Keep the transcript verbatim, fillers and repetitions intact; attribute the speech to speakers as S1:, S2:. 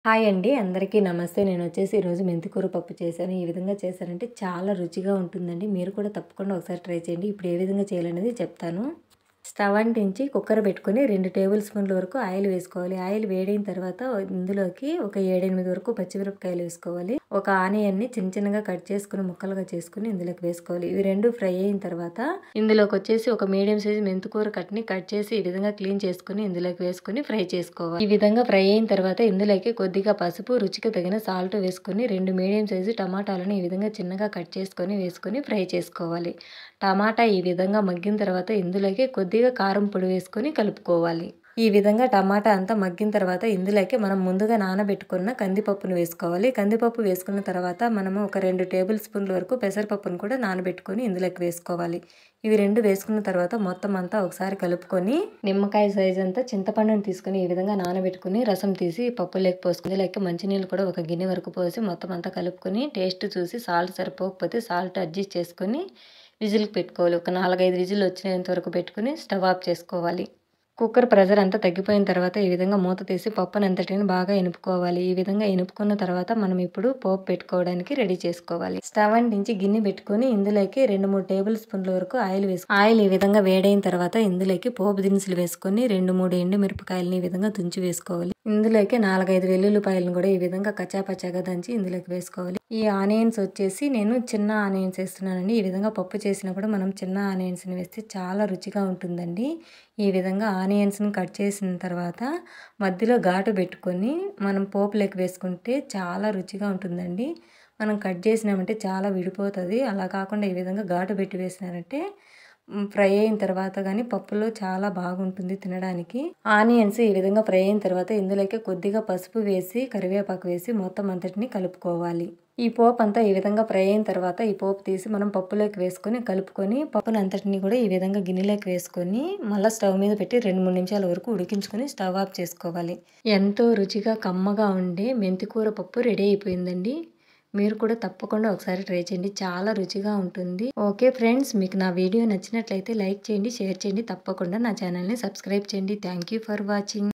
S1: Hi అండి. అందరికీ నమస్తే. నేనొచ్చేసి ఈరోజు మెంతికూర పప్పు చేశాను. ఈ విధంగా చేశానంటే చాలా రుచిగా ఉంటుందండి. మీరు కూడా తప్పకుండా ఒకసారి ట్రై చేయండి. ఇప్పుడు ఏ విధంగా చేయాలనేది చెప్తాను. స్టవ్ అంటించి కుక్కర్ పెట్టుకొని రెండు టేబుల్ స్పూన్ల వరకు ఆయిల్ వేసుకోవాలి. ఆయిల్ వేడైన తర్వాత ఇందులోకి ఒక ఏడు, ఎనిమిది వరకు పచ్చిమిరపకాయలు వేసుకోవాలి. ఒక ఆనియన్‌ని చిన్న చిన్నగా కట్ చేసుకొని ముక్కలుగా చేసుకొని ఇందులోకి వేసుకోవాలి. ఇవి రెండు ఫ్రై అయిన తర్వాత ఇందులోకి వచ్చేసి ఒక మీడియం సైజ్ మెంతికూర కట్ని కట్ చేసి ఈ విధంగా క్లీన్ చేసుకొని ఇందులోకి వేసుకొని ఫ్రై చేసుకోవాలి. ఈ విధంగా ఫ్రై అయిన తర్వాత ఇందులోకి కొద్దిగా పసుపు, రుచికి తగిన సాల్ట్ వేసుకొని రెండు మీడియం సైజు టమాటాలను ఈ విధంగా చిన్నగా కట్ చేసుకొని వేసుకొని ఫ్రై చేసుకోవాలి. టమాటా ఈ విధంగా మగ్గిన తర్వాత ఇందులోకి కొద్దిగా కారం పొడి వేసుకొని కలుపుకోవాలి. ఈ విధంగా టమాటా అంతా మగ్గిన తర్వాత ఇందులోకి మనం ముందుగా నానబెట్టుకున్న కందిపప్పును వేసుకోవాలి. కందిపప్పు వేసుకున్న తర్వాత మనము ఒక రెండు టేబుల్ స్పూన్ల వరకు పెసరపప్పును కూడా నానబెట్టుకొని ఇందులోకి వేసుకోవాలి. ఇవి రెండు వేసుకున్న తర్వాత మొత్తం అంతా ఒకసారి కలుపుకొని నిమ్మకాయ సైజ్ అంతా చింతపండుని తీసుకొని ఈ విధంగా నానబెట్టుకుని రసం తీసి పప్పులోకి పోసుకుని లేక మంచినీళ్ళు కూడా ఒక గిన్నె వరకు పోసి మొత్తం అంతా కలుపుకొని టేస్ట్ చూసి సాల్ట్ సరిపోకపోతే సాల్ట్ అడ్జస్ట్ చేసుకొని విజిల్కి పెట్టుకోవాలి. ఒక నాలుగైదు విజిల్ వచ్చినంత వరకు పెట్టుకుని స్టవ్ ఆఫ్ చేసుకోవాలి. కుక్కర్ ప్రెషర్ అంతా తగ్గిపోయిన తర్వాత ఈ విధంగా మూత తీసి పప్పునంతటిని బాగా ఎనుపుకోవాలి. ఈ విధంగా ఎనుపుకున్న తర్వాత మనం ఇప్పుడు పోపు పెట్టుకోవడానికి రెడీ చేసుకోవాలి. స్టవ్ అంటించి గిన్నె పెట్టుకొని ఇందులోకి రెండు మూడు టేబుల్ స్పూన్ల వరకు ఆయిల్ వేసు ఆయిల్ ఈ విధంగా వేడైన తర్వాత ఇందులోకి పోపు దినుసులు వేసుకొని రెండు మూడు ఎండు మిరపకాయలని ఈ విధంగా తుంచి వేసుకోవాలి. ఇందులోకి నాలుగైదు వెల్లుల్లిపాయలను కూడా ఈ విధంగా కచ్చాపచ్చాగా దంచి ఇందులోకి వేసుకోవాలి. ఈ ఆనియన్స్ వచ్చేసి నేను చిన్న ఆనియన్స్ వేస్తున్నానండి. ఈ విధంగా పప్పు చేసినప్పుడు మనం చిన్న ఆనియన్స్ని వేస్తే చాలా రుచిగా ఉంటుందండి. ఈ విధంగా ఆనియన్స్ని కట్ చేసిన తర్వాత మధ్యలో ఘాటు పెట్టుకొని మనం పోపులోకి వేసుకుంటే చాలా రుచిగా ఉంటుందండి. మనం కట్ చేసినామంటే చాలా విడిపోతుంది. అలా కాకుండా ఈ విధంగా ఘాటు పెట్టి వేసినారంటే ఫ్రై అయిన తర్వాత కానీ పప్పులో చాలా బాగుంటుంది తినడానికి. ఆనియన్స్ ఈ విధంగా ఫ్రై అయిన తర్వాత ఇందులోకి కొద్దిగా పసుపు వేసి కరివేపాకు వేసి మొత్తం అంతటిని కలుపుకోవాలి. ఈ పోపు అంతా ఈ విధంగా ఫ్రై అయిన తర్వాత ఈ పోపు తీసి మనం పప్పులోకి వేసుకొని కలుపుకొని పప్పును అంతటిని కూడా ఈ విధంగా గిన్నెలోకి వేసుకొని మళ్ళీ స్టవ్ మీద పెట్టి రెండు మూడు నిమిషాల వరకు ఉడికించుకొని స్టవ్ ఆఫ్ చేసుకోవాలి. ఎంతో రుచిగా కమ్మగా ఉండే మెంతికూర పప్పు రెడీ అయిపోయిందండి. మీరు కూడా తప్పకుండా ఒకసారి ట్రై చేయండి. చాలా రుచిగా ఉంటుంది. ఓకే ఫ్రెండ్స్, మీకు నా వీడియో నచ్చినట్లయితే లైక్ చేయండి, షేర్ చేయండి. తప్పకుండా నా ఛానల్ని సబ్స్క్రైబ్ చేయండి. Thank you for watching.